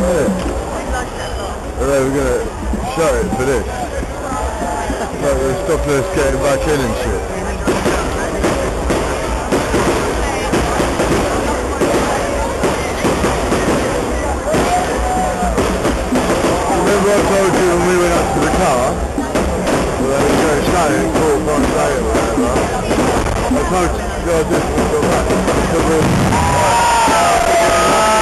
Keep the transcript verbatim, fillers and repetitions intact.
Yeah. And they were going to show it for this. Like they're stopping us getting back in and shit. Remember I told you when we went up to the car, well, they were going to show it four months later or whatever. I told you, God, this will go back.